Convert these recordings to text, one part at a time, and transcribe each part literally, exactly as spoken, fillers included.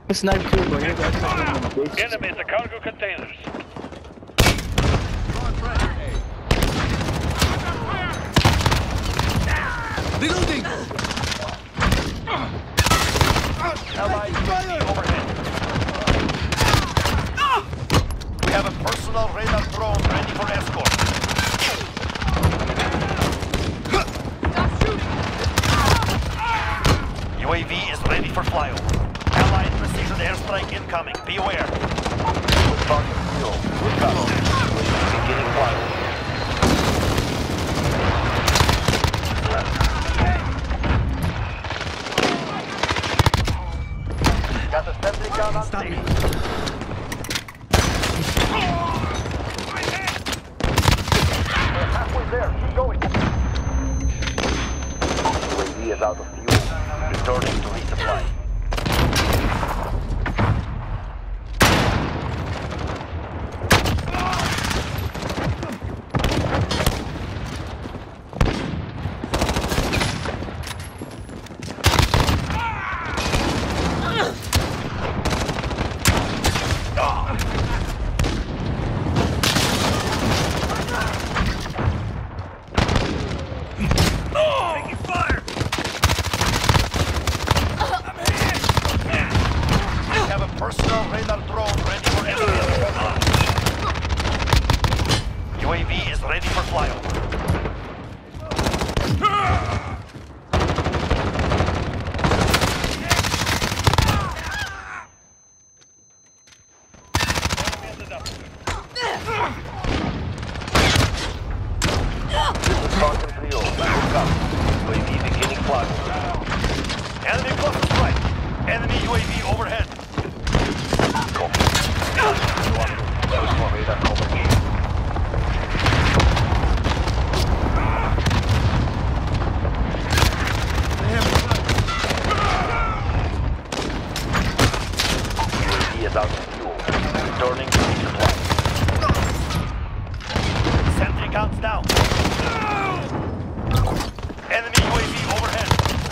Snipe too, bro. You got Enemy at the cargo containers. Reloading! Allied U A V overhead. We have a personal radar drone ready for escort. Stop shooting! U A V is ready for flyover. Allied precision airstrike incoming. Be aware. Target fuel. Incoming. Beginning flyover. Got the sentry gun on Stop me. We're halfway there. Keep going. U A V is out of fuel. Returning to resupply. Personal radar drone ready for enemy attack. U A V is ready for flyover. Falcon three oh, back up. U A V beginning flyover. Enemy cluster strike. Enemy U A V overhead. Is out of fuel. Returning to resupply. Sentry counts down. Enemy U A V overhead.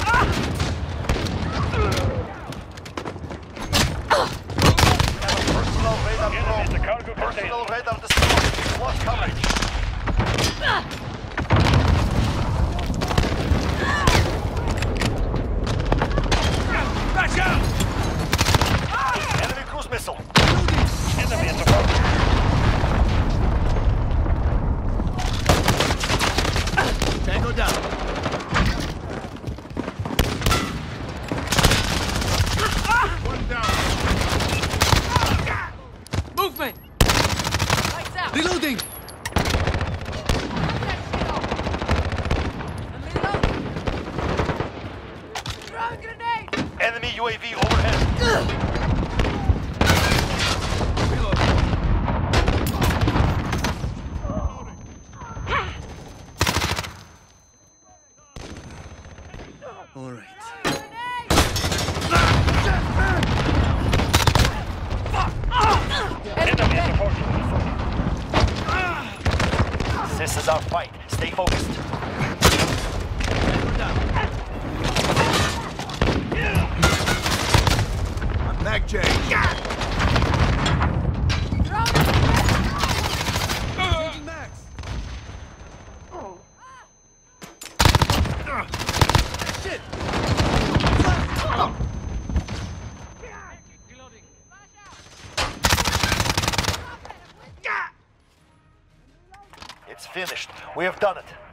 Personal radar drone. Personal radar destroyed. Lost coverage. Back out! Enemy cruise missile. Enemy at the front. Tango down. One down. Movement! Lights out! Reloading! Throw a grenade! Enemy U A V overhead. All right. This is our fight. Stay focused. I'm back, Jay. Changing max. Shit! It's finished. We have done it.